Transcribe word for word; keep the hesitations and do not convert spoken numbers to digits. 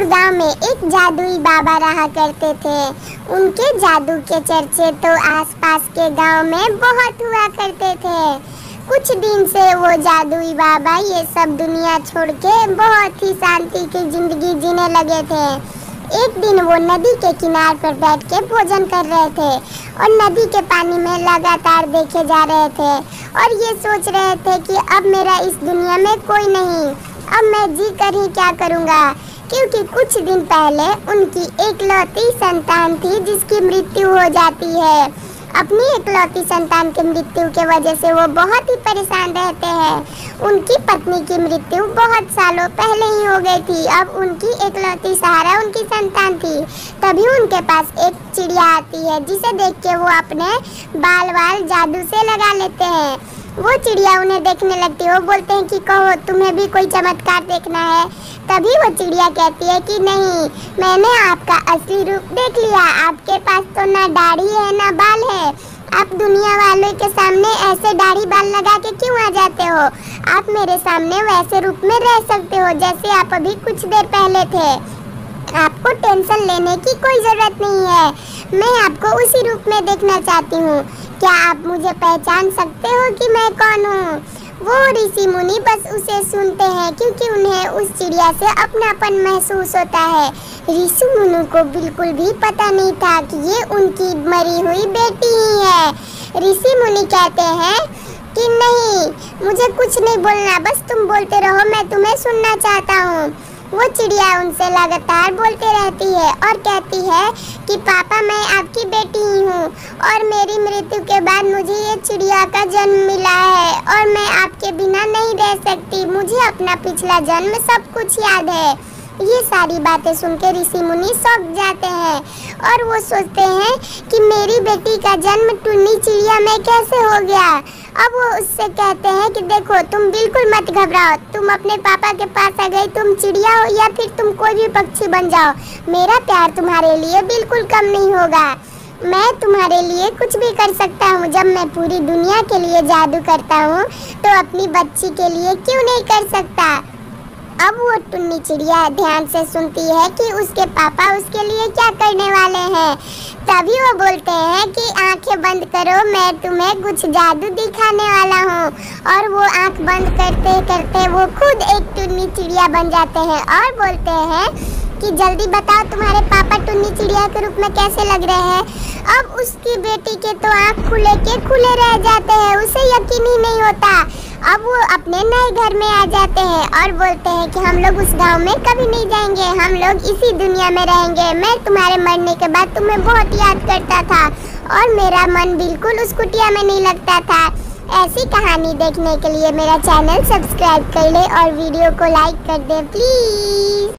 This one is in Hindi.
दूर गांव में एक जादुई बाबा रहा करते थे। उनके जादू के चर्चे तो आसपास के गांव में बहुत हुआ करते थे। कुछ दिन से वो जादुई बाबा ये सब दुनिया छोड़ के बहुत ही शांति की जिंदगी जीने लगे थे। एक दिन वो नदी के किनारे पर बैठ के भोजन कर रहे थे और नदी के पानी में लगातार देखे जा रहे थे और ये सोच रहे थे कि अब मेरा इस दुनिया में कोई नहीं, अब मैं जी कर ही क्या करूँगा, क्योंकि कुछ दिन पहले उनकी एकलौती संतान थी जिसकी मृत्यु हो जाती है। अपनी एकलौती संतान की मृत्यु के वजह से वो बहुत ही परेशान रहते हैं। उनकी पत्नी की मृत्यु बहुत सालों पहले ही हो गई थी। अब उनकी एकलौती सहारा उनकी संतान थी। तभी उनके पास एक चिड़िया आती है जिसे देख के वो अपने बाल बाल जादू से लगा लेते हैं। वो चिड़िया उन्हें देखने लगती है। वो बोलते हैं कि कहो तुम्हें भी कोई चमत्कार देखना है। तभी वो चिड़िया कहती है कि नहीं, मैंने आपका असली रूप देख लिया। आपके पास तो ना दाढ़ी है ना बाल है। आप दुनिया वालों के सामने ऐसे दाढ़ी बाल लगा के क्यों आ जाते हो? आप मेरे सामने वैसे रूप में रह सकते हो जैसे आप अभी कुछ देर पहले थे। आपको टेंशन लेने की कोई जरूरत नहीं है। मैं आपको उसी रूप में देखना चाहती हूँ। क्या आप मुझे पहचान सकते हो कि मैं कौन हूँ? वो ऋषि मुनि बस उसे सुनते हैं क्योंकि उन्हें उस चिड़िया से अपनापन महसूस होता है। ऋषि मुनि को बिल्कुल भी पता नहीं था कि ये उनकी मरी हुई बेटी ही है। ऋषि मुनि कहते हैं कि नहीं, मुझे कुछ नहीं बोलना, बस तुम बोलते रहो, मैं तुम्हें सुनना चाहता हूँ। वो चिड़िया उनसे लगातार बोलते रहती है और कहती है कि पापा, मैं आपकी बेटी ही हूँ और मेरी मृत्यु के बाद मुझे ये चिड़िया का जन्म मिला है और मैं आपके बिना नहीं रह सकती। मुझे अपना पिछला जन्म सब कुछ याद है। ये सारी बातें सुन के ऋषि मुनि चौंक जाते हैं और वो सोचते हैं कि मेरी बेटी का जन्म टुन्नी चिड़िया में कैसे हो गया। अब वो उससे कहते हैं कि देखो, तुम बिल्कुल मत घबराओ, तुम अपने पापा के पास आ गई, तुम चिड़िया हो या फिर तुम कोई भी पक्षी बन जाओ, मेरा प्यार तुम्हारे लिए बिल्कुल कम नहीं होगा। मैं तुम्हारे लिए कुछ भी कर सकता हूँ। जब मैं पूरी दुनिया के लिए जादू करता हूँ तो अपनी बच्ची के लिए क्यों नहीं कर सकता। अब वो टुन्नी चिड़िया ध्यान से सुनती है कि उसके पापा उसके लिए क्या करने वाले हैं। तभी वो बोलते हैं कि आंखें बंद करो, मैं तुम्हें कुछ जादू दिखाने वाला हूँ। और वो आंख बंद करते करते वो खुद एक टुन्नी चिड़िया बन जाते हैं और बोलते हैं कि जल्दी बताओ तुम्हारे पापा टुन्नी चिड़िया के रूप में कैसे लग रहे हैं। अब उसकी बेटी के तो आंख खुले के खुले रह जाते हैं, उसे यकीन ही नहीं होता। अब वो अपने नए घर में आ जाते हैं और बोलते हैं कि हम लोग उस गांव में कभी नहीं जाएंगे, हम लोग इसी दुनिया में रहेंगे। मैं तुम्हारे मरने के बाद तुम्हें बहुत याद करता था और मेरा मन बिल्कुल उस कुटिया में नहीं लगता था। ऐसी कहानी देखने के लिए मेरा चैनल सब्सक्राइब कर ले और वीडियो को लाइक कर दे प्लीज।